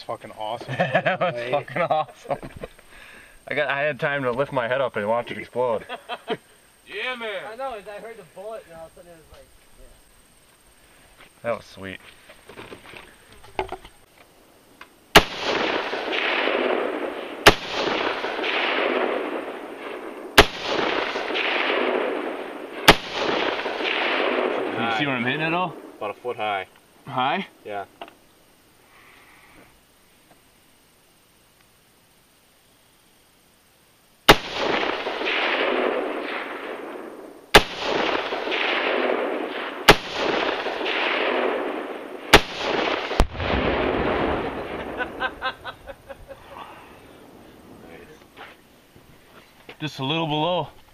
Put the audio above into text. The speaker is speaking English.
fucking awesome. That was fucking awesome. I had time to lift my head up and watch it explode. Yeah, man. I know. I heard the bullet, and all of a sudden it was like, yeah. That was sweet. Can you see where I'm hitting it all? About a foot high. High? Yeah. Just a little below.